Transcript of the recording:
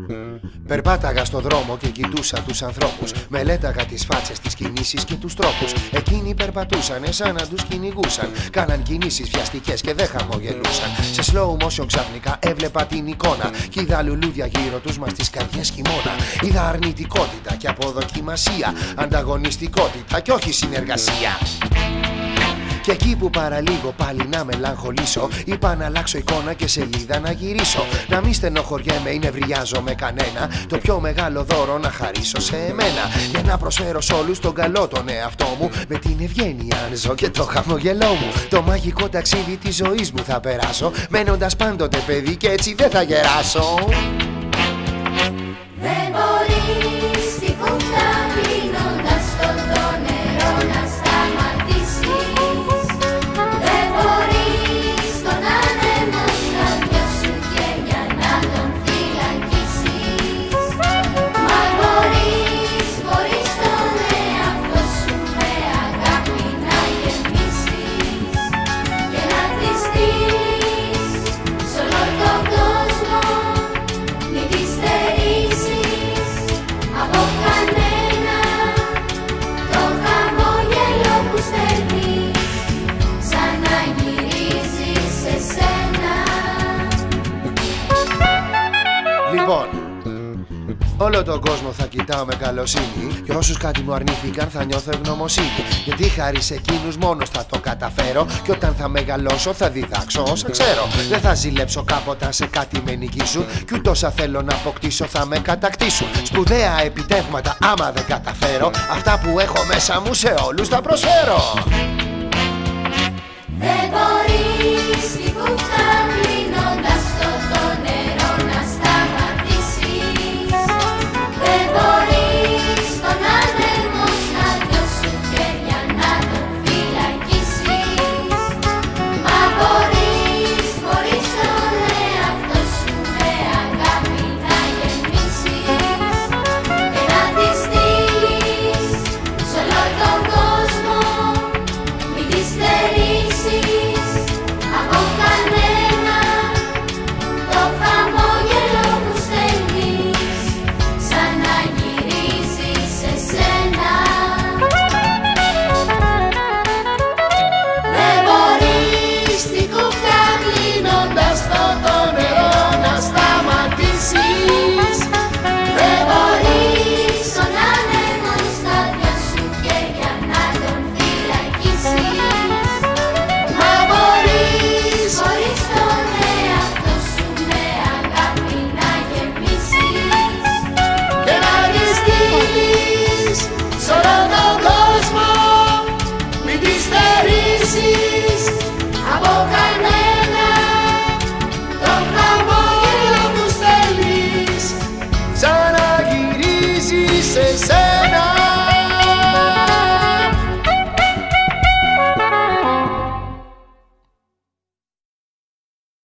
Περπάταγα στο δρόμο και κοιτούσα τους ανθρώπους. Μελέταγα τις φάτσες, τις κινήσεις και τους τρόπους. Εκείνοι περπατούσαν σαν να τους κυνηγούσαν. Κάναν κινήσεις βιαστικές και δεν χαμογελούσαν. Σε slow motion ξαφνικά έβλεπα την εικόνα. Κι είδα λουλούδια γύρω τους, μα στις καρδιές χειμώνα. Είδα αρνητικότητα και αποδοκιμασία. Ανταγωνιστικότητα και όχι συνεργασία. Και εκεί που παραλίγο πάλι να μελαγχολήσω, είπα να αλλάξω εικόνα και σελίδα να γυρίσω. Να μη στενοχωριέμαι ή νευριάζω με κανένα. Το πιο μεγάλο δώρο να χαρίσω σε εμένα. Για να προσφέρω σ' όλους τον καλό τον εαυτό μου. Με την ευγένεια αν ζω και το χαμογελό μου. Το μαγικό ταξίδι της ζωής μου θα περάσω. Μένοντας πάντοτε παιδί και έτσι δεν θα γεράσω. Δεν μπορείς τίποτα κλείνοντας το νερό να σταματήσεις. Δεν μπορείς τον άνεμο να νιώσει και για να τον φυλακίσεις. Μα μπορείς τον εαυτό σου με αγάπη να γεμίσεις και να τη στείλεις σ' όλο τον κόσμο. Μην τη στερήσεις από κανένα το χαμόγελο που στέλνεις, σαν να γυρίζεις σε σένα. Λοιπόν, όλο τον κόσμο θα κοιτάω με καλοσύνη. Και όσους κάτι μου αρνήθηκαν θα νιώθω ευγνωμοσύνη. Γιατί χάρη σε εκείνους μόνος θα το καταφέρω. Και όταν θα μεγαλώσω θα διδάξω όσα ξέρω. Δεν θα ζηλέψω κάποτε σε κάτι με νικήσουν. Κι ούτε όσα θέλω να αποκτήσω θα με κατακτήσουν. Σπουδαία επιτεύγματα άμα δεν καταφέρω. Αυτά που έχω μέσα μου σε όλους θα προσφέρω.